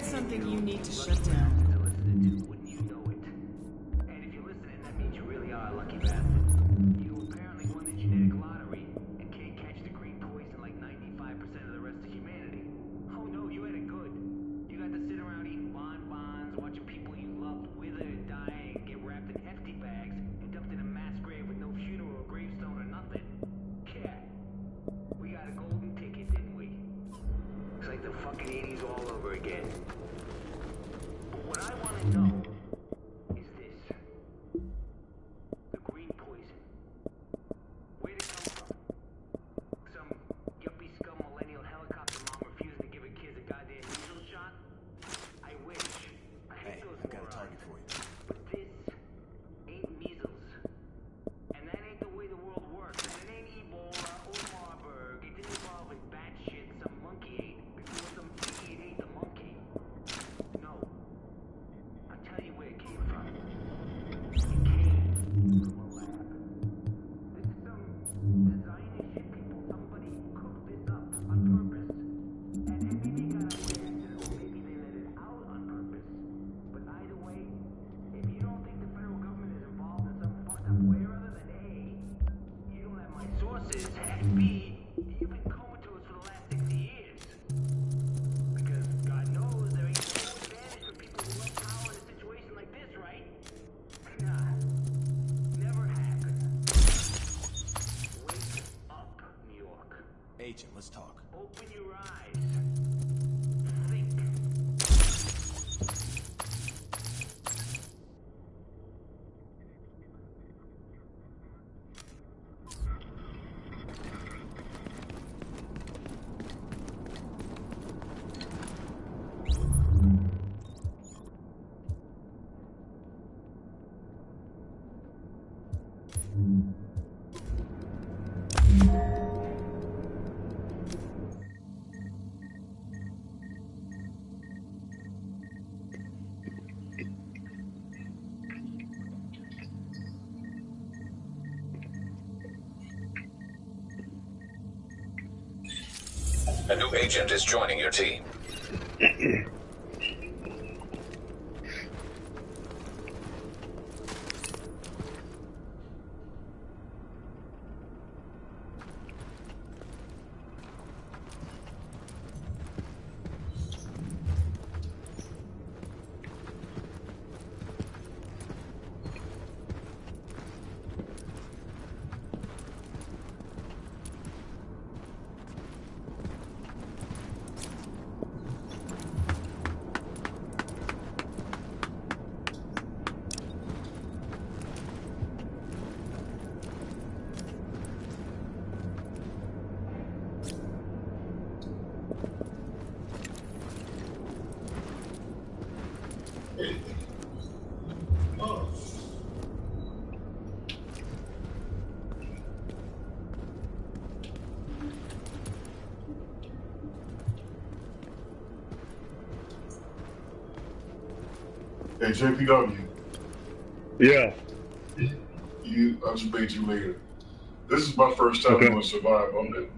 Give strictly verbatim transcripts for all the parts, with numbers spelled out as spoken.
something you need to shut down. Wouldn't you know it? And if you're listening, that means you really are a lucky bastard. You apparently won the genetic lottery and can't catch the green poison like ninety-five percent of the rest of humanity. Oh no, you had it good. You got to sit around eating bonbons, watching people you loved wither and die and get wrapped in hefty bags and dumped in a mass grave with no funeral or gravestone or nothing. Yeah. We got a golden ticket, didn't we? It's like the fucking eighties all over again. But what I want to know is this. The green poison. Where'd it come from? Some yuppie scum millennial helicopter mom refusing to give her kids a goddamn measles shot? I wish. I hate Hey, those I got a morons. target for you. But this ain't measles. And that ain't the way the world works. And it ain't Ebola or Marburg. It didn't involve a bat shit some monkey ate before some idiot ate the monkey. No. I'll tell you where it came from. It came from a lab. This is some designer shit, people. Somebody cooked this up on purpose. And, and maybe it got out by accident, or maybe they let it out on purpose. But either way, if you don't think the federal government is involved in some fucked up way or other, then A, you don't have my sources, and B, you've been comatose for the last sixty years. Because God knows there ain't no advantage for people who love power in a situation like this, right? Nah. Never happened. Wake up, New York. Agent, let's talk. Open your eyes. Think. A new agent is joining your team. Hey, J P W. Yeah. You, I'll just bait you later. This is my first time Okay. on Survive. I'm the,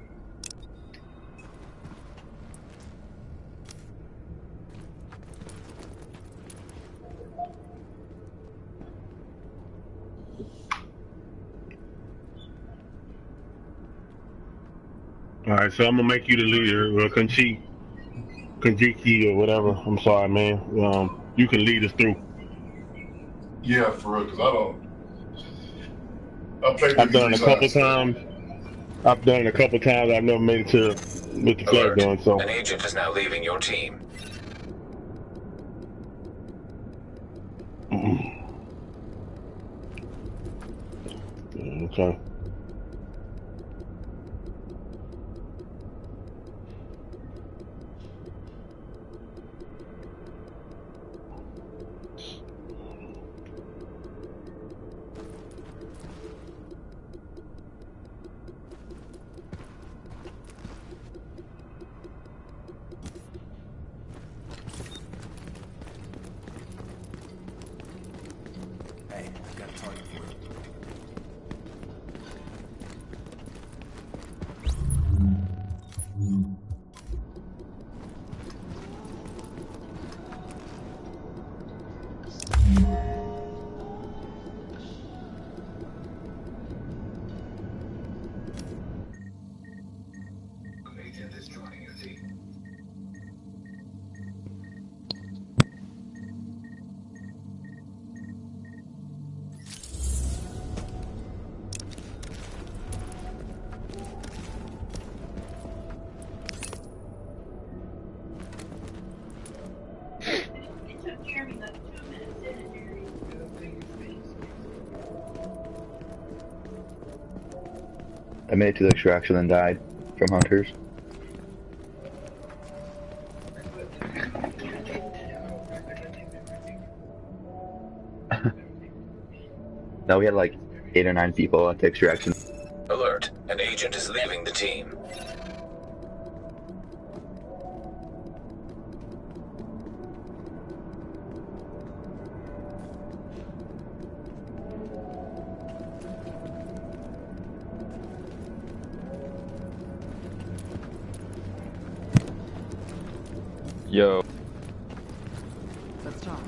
All right, so I'm gonna make you the leader, or Kanchi, Kanjiki, or whatever. I'm sorry, man. Um, you can lead us through. yeah, for real, because I don't. I played I've this done it a three couple times. times. I've done it a couple times. I've never made it to with the flag Alert. gun. So An agent is now leaving your team. okay. Hey, I got a target for you. I made it to the extraction and died from hunters. No, we had like eight or nine people at the extraction. Alert. An agent is leaving the team. Yo. Let's talk.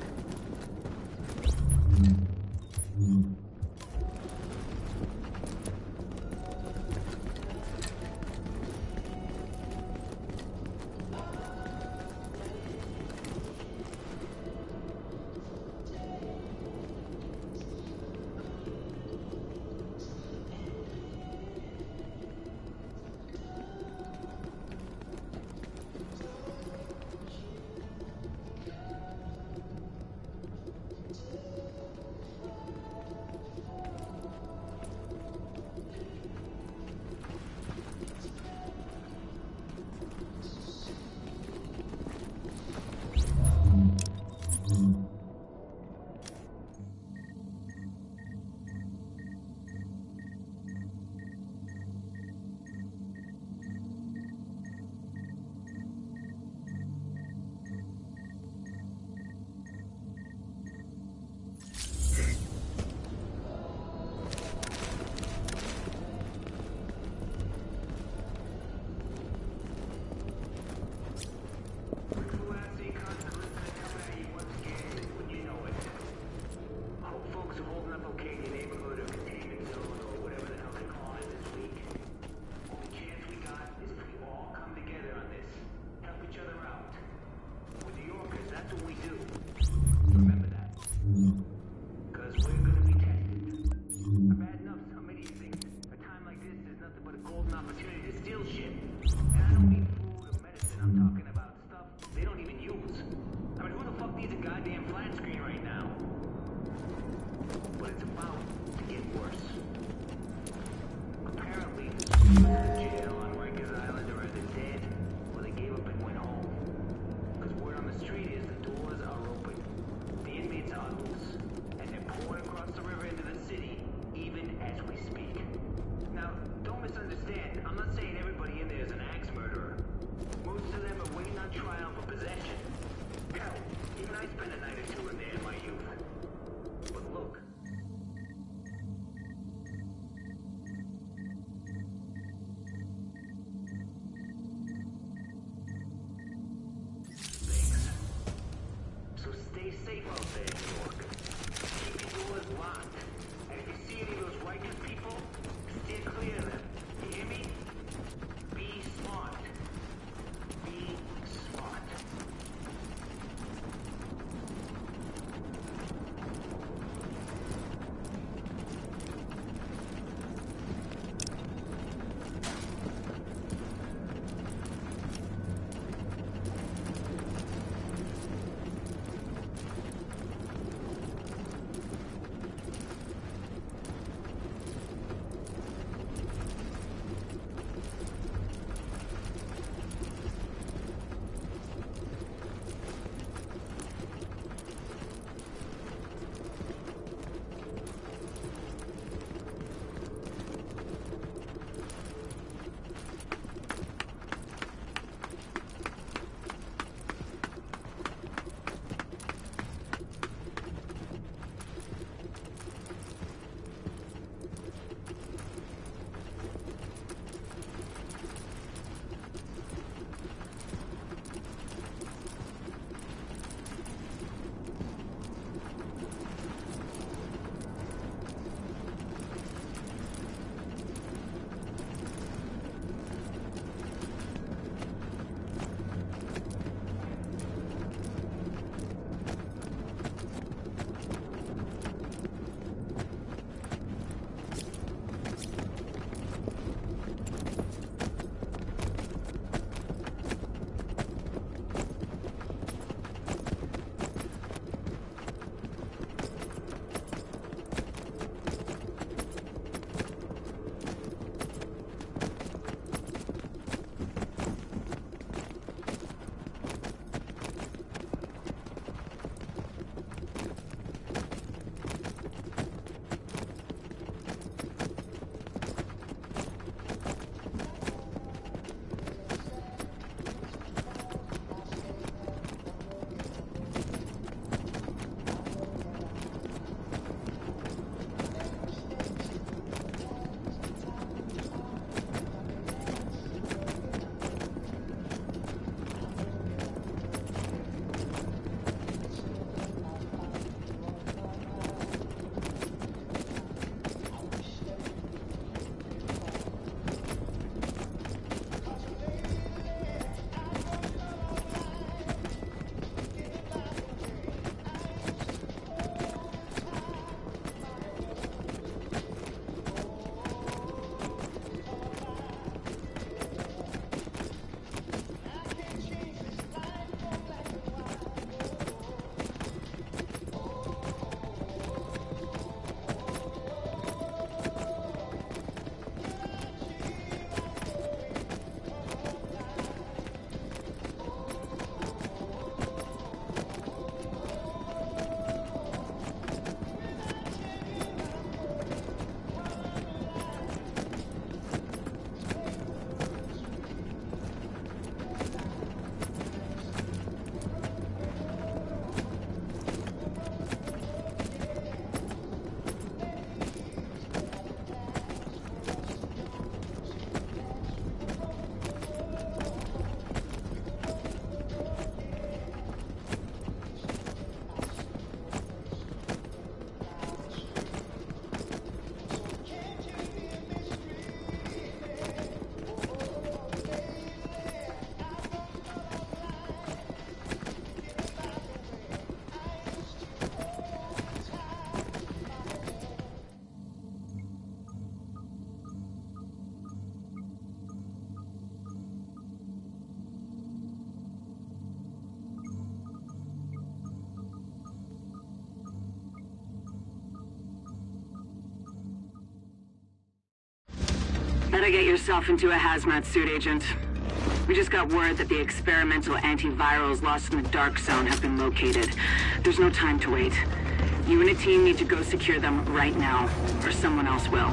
better get yourself into a hazmat suit, Agent. We just got word that the experimental antivirals lost in the Dark Zone have been located. There's no time to wait. You and a team need to go secure them right now, or someone else will.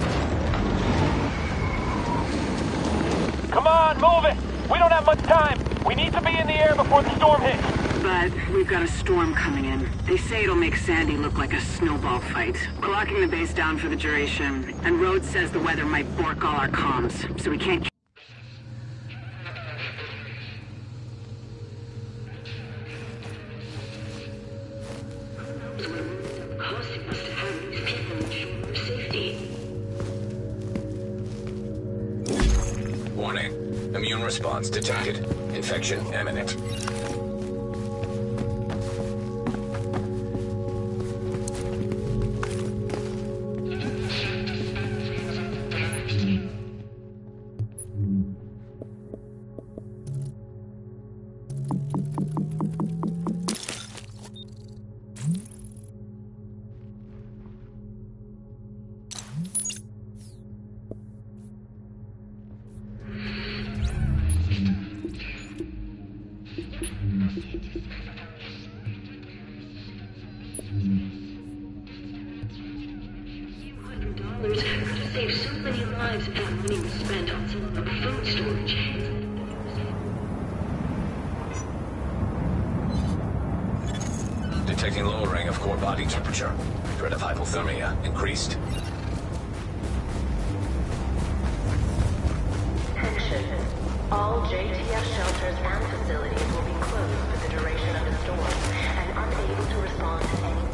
Come on, move it! We don't have much time! We need to be in the air before the storm hits! But we've got a storm coming in. They say it'll make Sandy look like a snowball fight. We're locking the base down for the duration, and Rhodes says the weather might bork all our comms, so we can't... Warning. Immune response detected. Infection imminent. Save so many lives and money was spent on some of the food storage. Detecting lowering of core body temperature. Threat of hypothermia increased. Attention. All J T F shelters and facilities will be closed for the duration of the storm and unable to respond to any...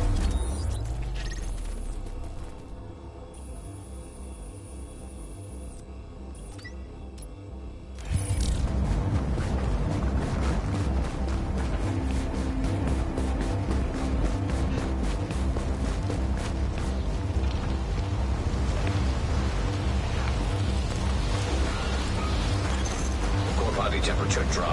Body temperature drop.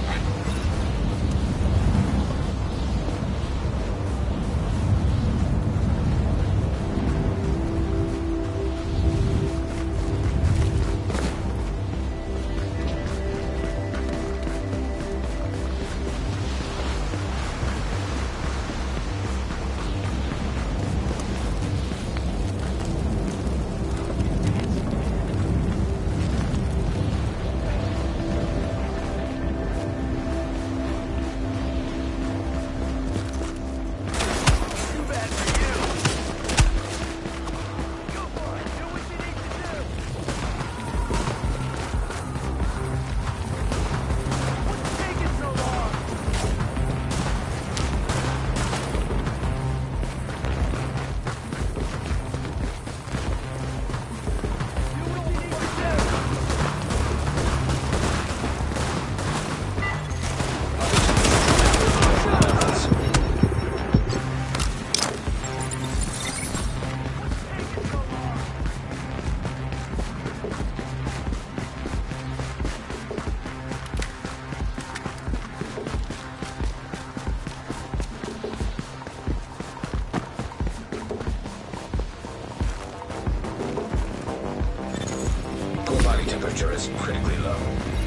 Temperature is critically low.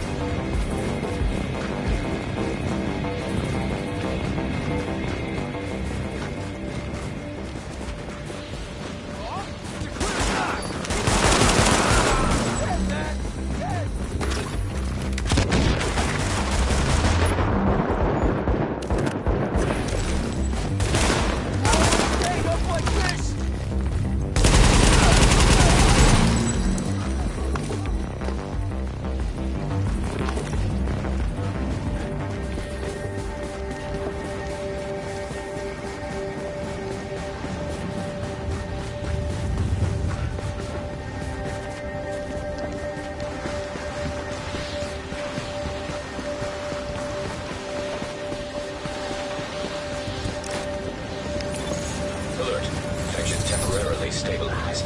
Temporarily stabilized.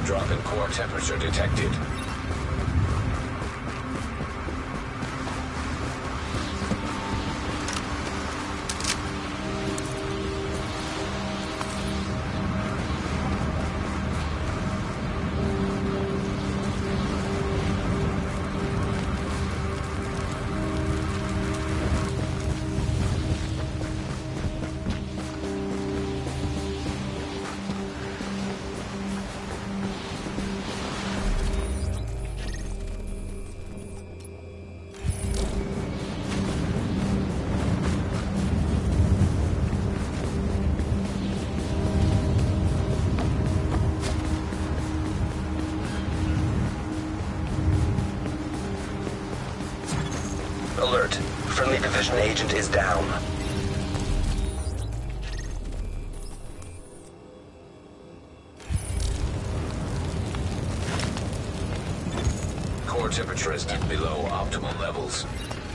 Drop in core temperature detected. Alert. Friendly division agent is down. Core temperature is dipped below optimal levels.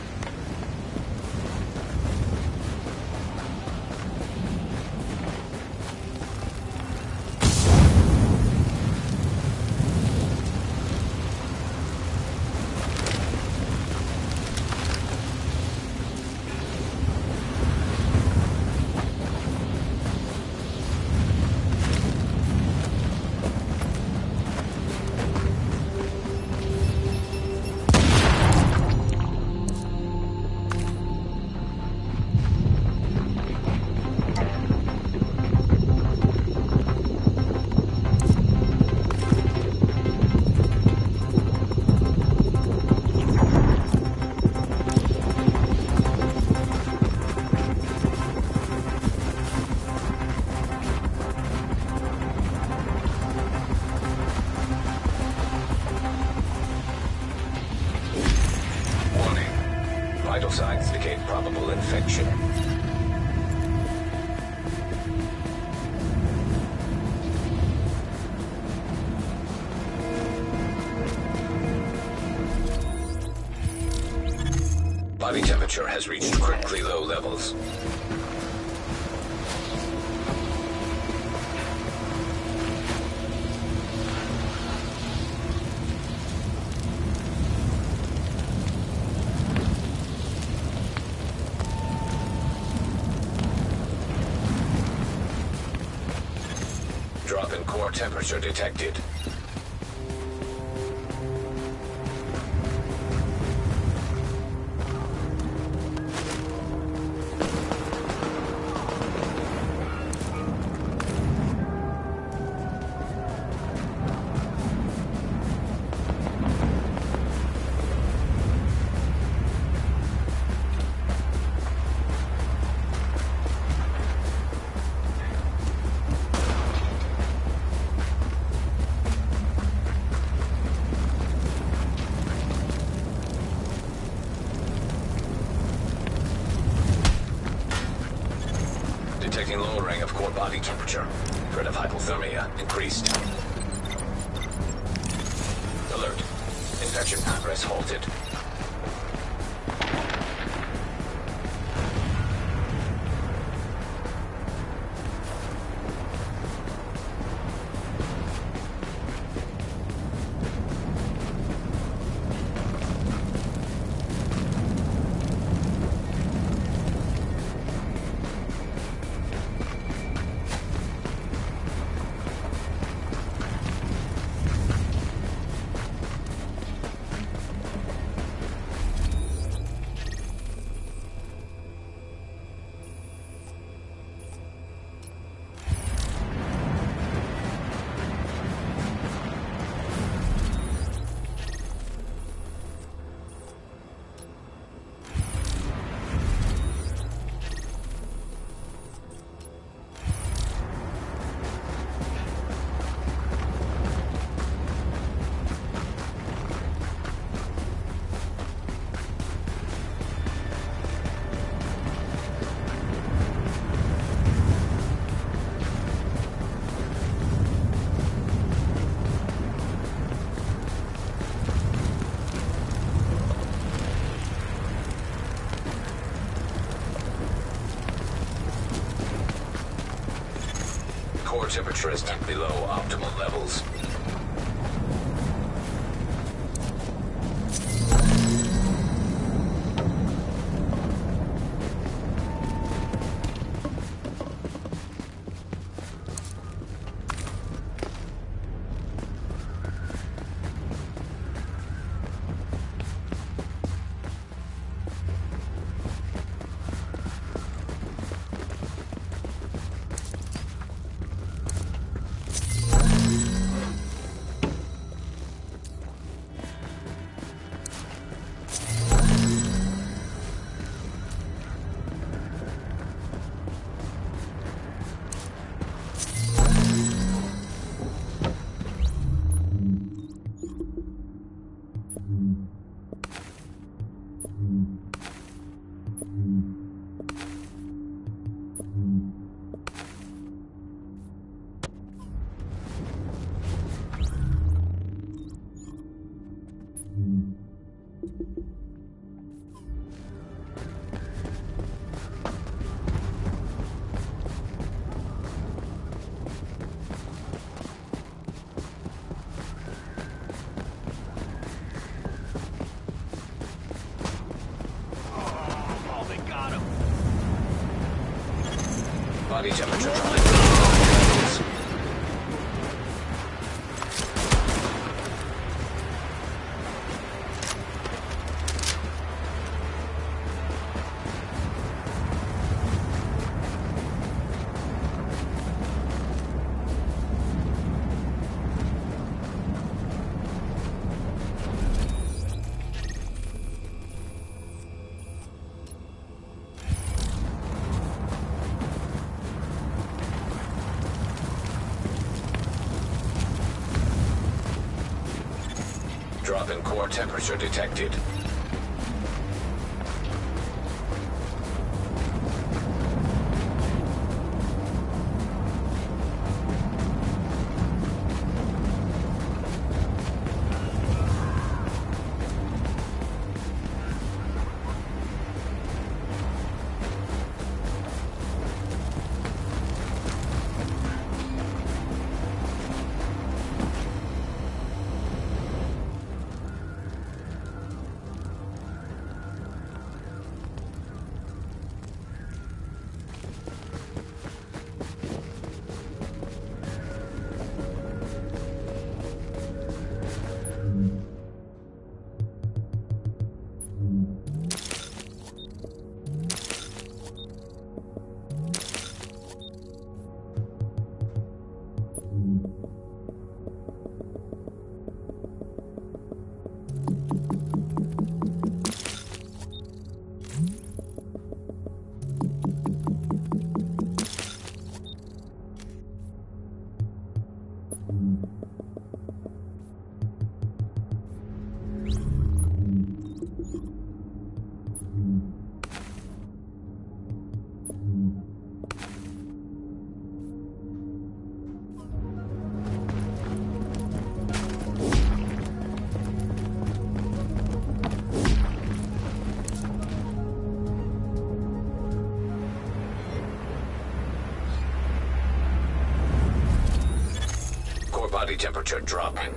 Vital signs indicate probable infection. Body temperature has reached critically low levels. Drop in core temperature detected. Detecting lowering of core body temperature. Threat of hypothermia increased. Alert. Infection progress halted. Core temperature is dipped below optimal levels. body temperature dropping below levels. Drop in core temperature detected. Body temperature dropping.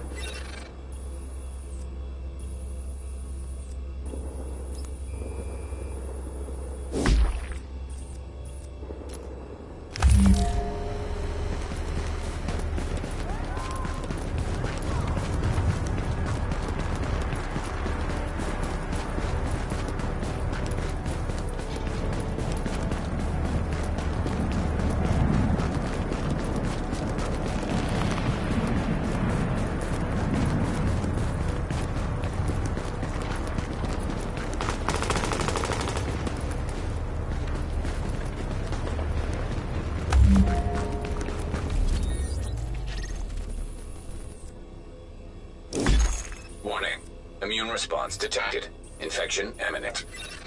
Warning. Immune response detected. Infection imminent.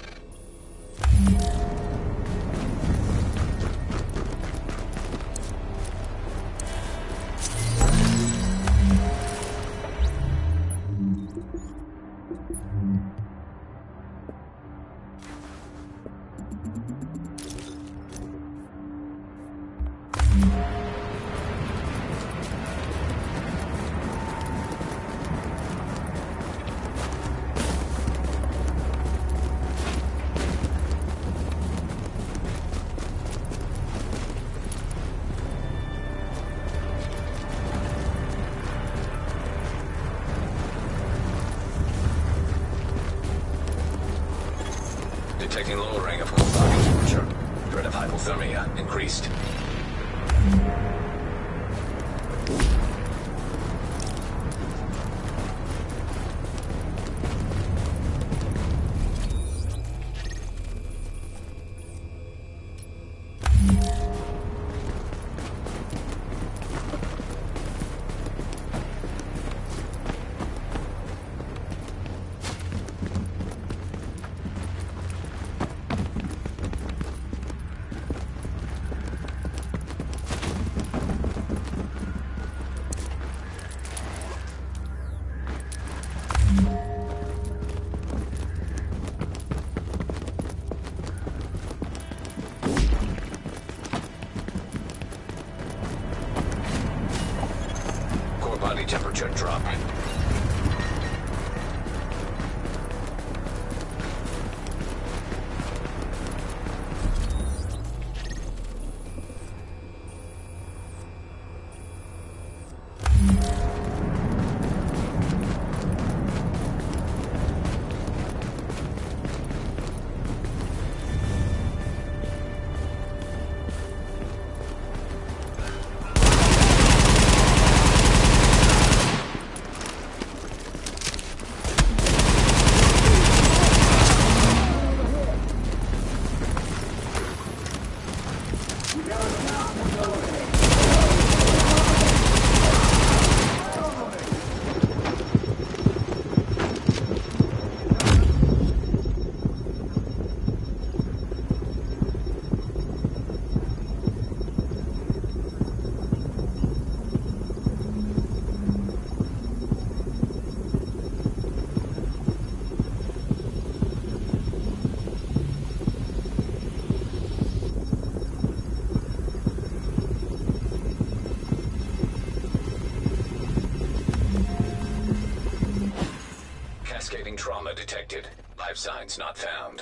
Detecting lowering of core body temperature. Threat of hypothermia increased. Body temperature dropping. Cascading trauma detected. Life signs not found.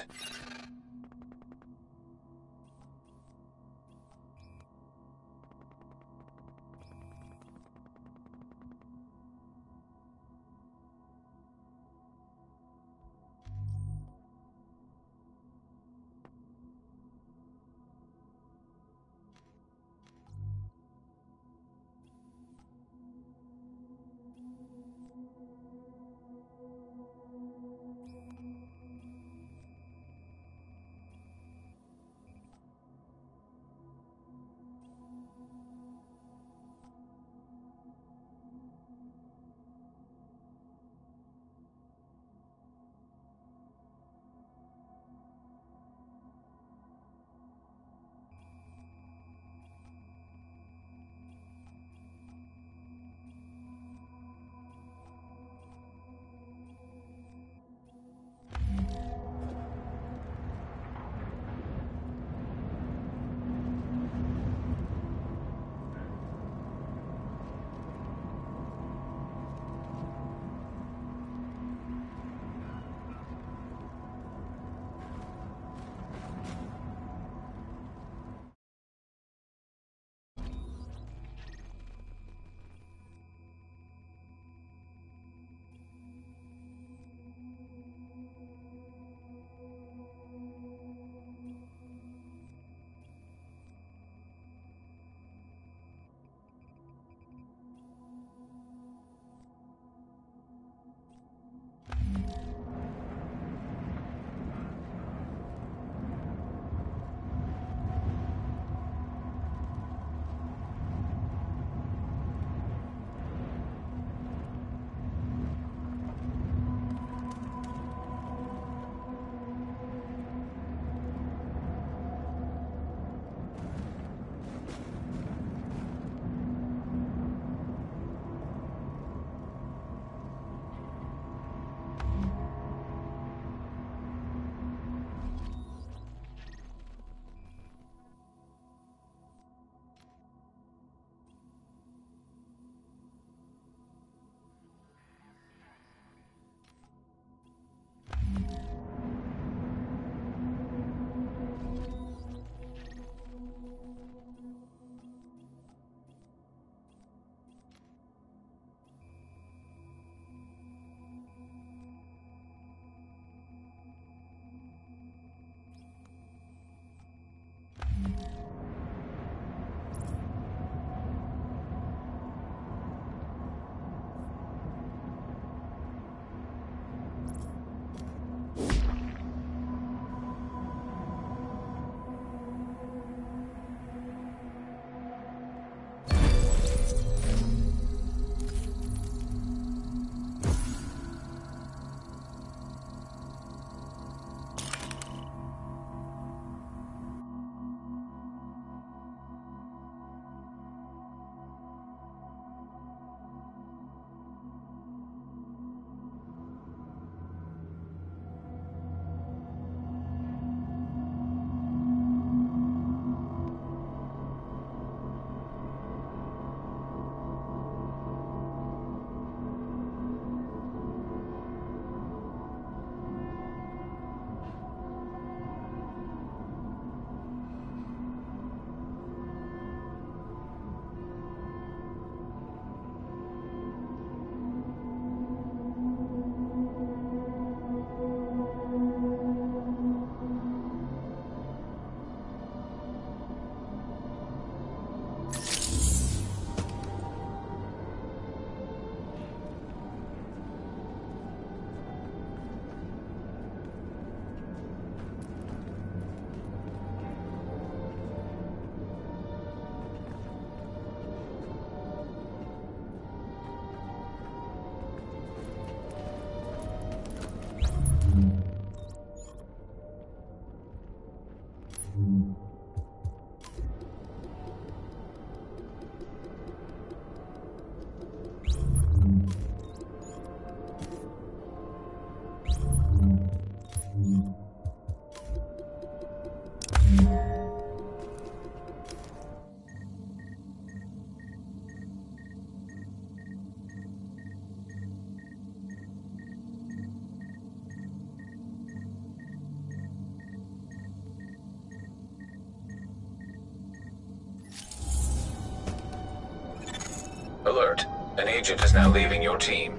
Alert. An agent is now leaving your team.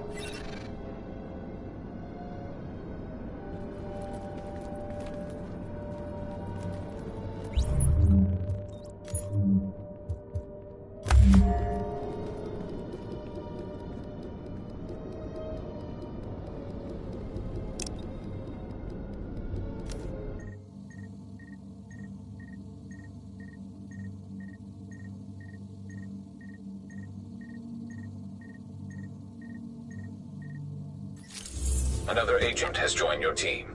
Another agent has joined your team.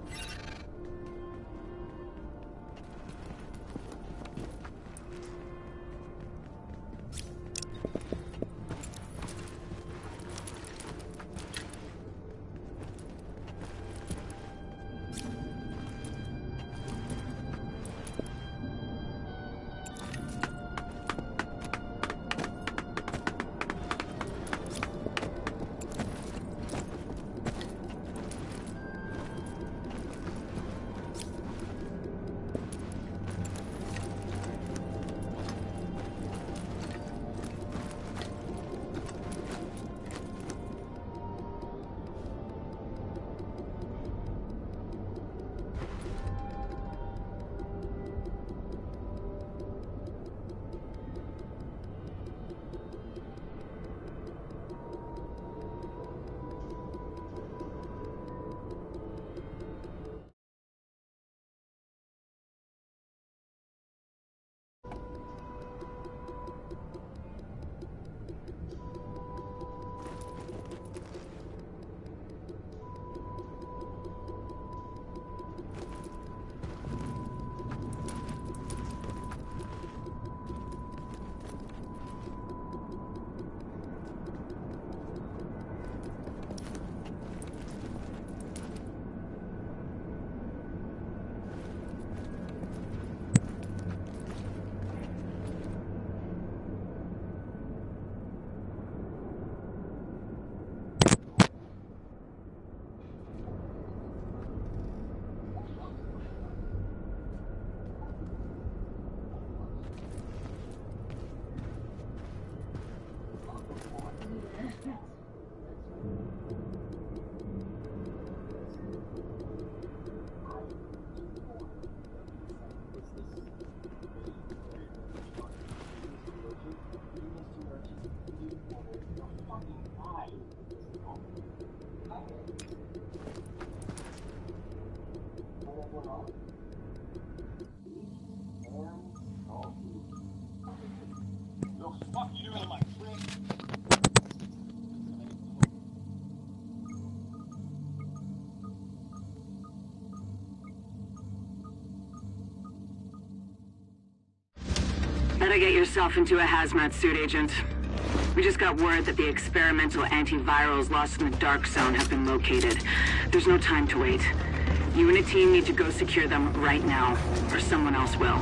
Better get yourself into a hazmat suit, Agent. We just got word that the experimental antivirals lost in the Dark Zone have been located. There's no time to wait. You and a team need to go secure them right now, or someone else will.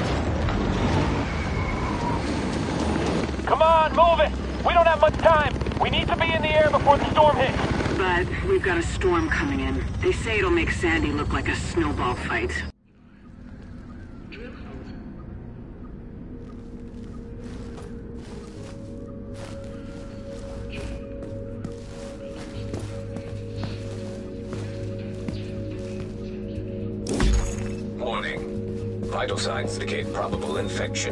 Come on, move it! We don't have much time! We need to be in the air before the storm hits! But we've got a storm coming in. They say it'll make Sandy look like a snowball fight. Warning. Vital signs indicate probable infection.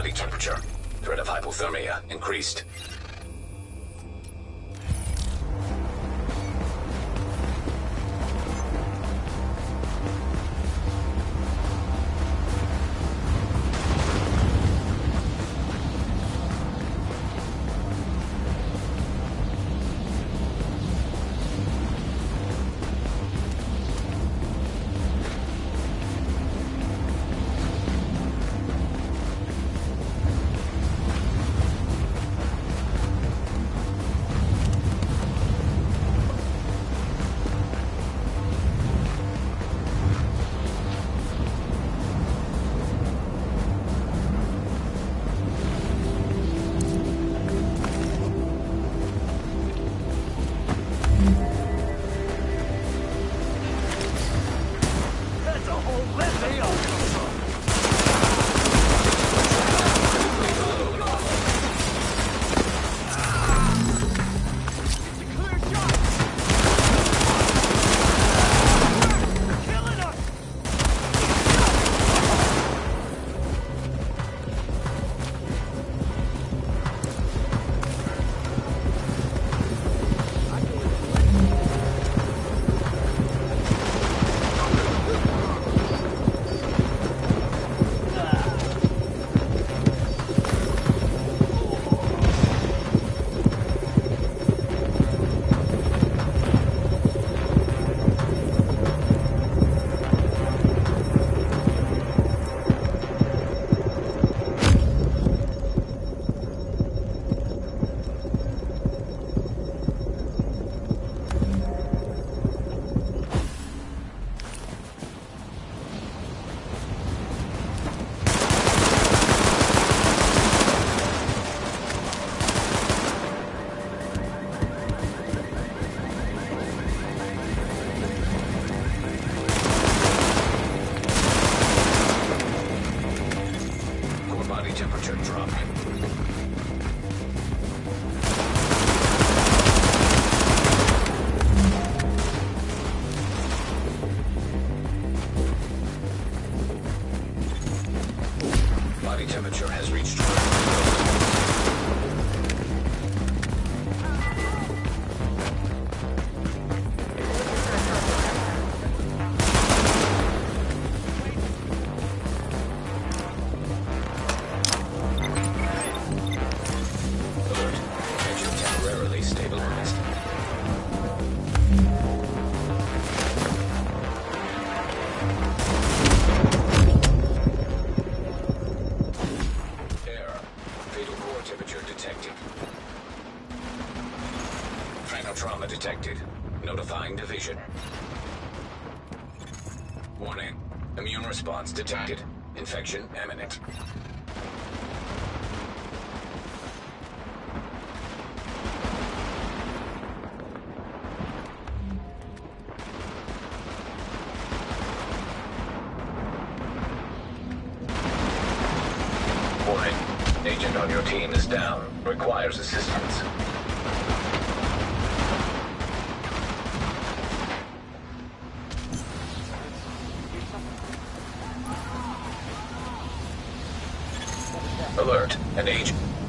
body temperature. Threat of hypothermia increased. Body temperature has reached. Alert. Engine temporarily stabilized. Trauma detected. Notifying division. Warning. Immune response detected. Infection imminent. Warning. Agent on your team is down. Requires assistance. Alert. An agent.